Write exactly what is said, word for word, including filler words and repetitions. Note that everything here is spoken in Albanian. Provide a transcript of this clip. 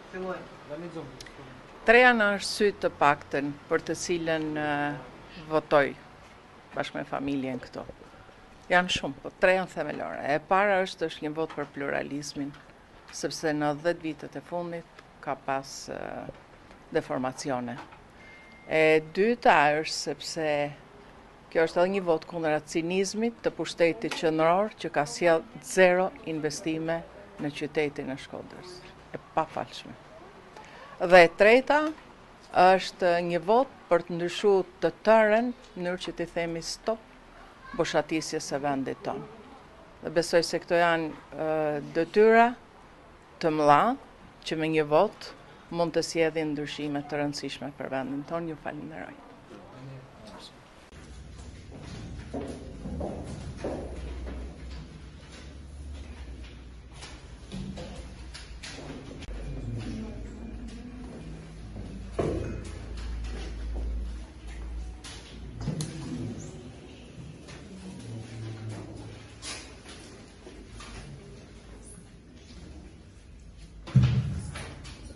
Tre janë arsye të paktën për të cilën uh, votoj bashkë me familjen këto. Janë shumë, po tre janë themelore. E para është është një vot për pluralizmin, sepse në dhjetë vitet e fundit ka pas uh, deformacione. E dyta është sepse kjo është edhe një vot kundër cinizmit të pushtetit qendror që ka sjell zero investime në qytetin e Shkodrës. E pafalshme. Dhe e treta është një vot për të ndryshuar të tërën në mënyrë që të themi stop boshatisjes së vendit tonë. Dhe besoj se këto janë uh, detyra të mëdha që me një vot mund të sjellin ndryshime të rëndësishme për vendin tonë. Ju falenderoj.